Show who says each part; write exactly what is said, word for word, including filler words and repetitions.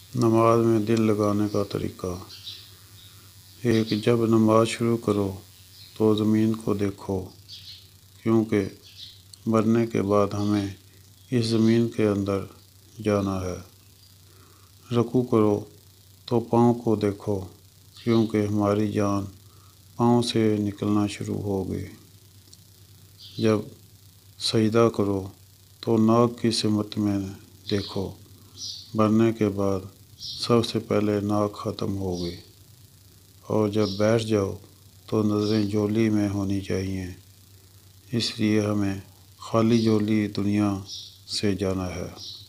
Speaker 1: नमाज में दिल लगाने का तरीका। एक, जब नमाज शुरू करो तो ज़मीन को देखो, क्योंकि मरने के बाद हमें इस ज़मीन के अंदर जाना है। रुकू करो तो पाँव को देखो, क्योंकि हमारी जान पाँव से निकलना शुरू होगी। जब सजदा करो तो नाक की सिमत में देखो, मरने के बाद सबसे पहले नाक ख़त्म होगी। और जब बैठ जाओ तो नज़रें झोली में होनी चाहिए, इसलिए हमें खाली झोली दुनिया से जाना है।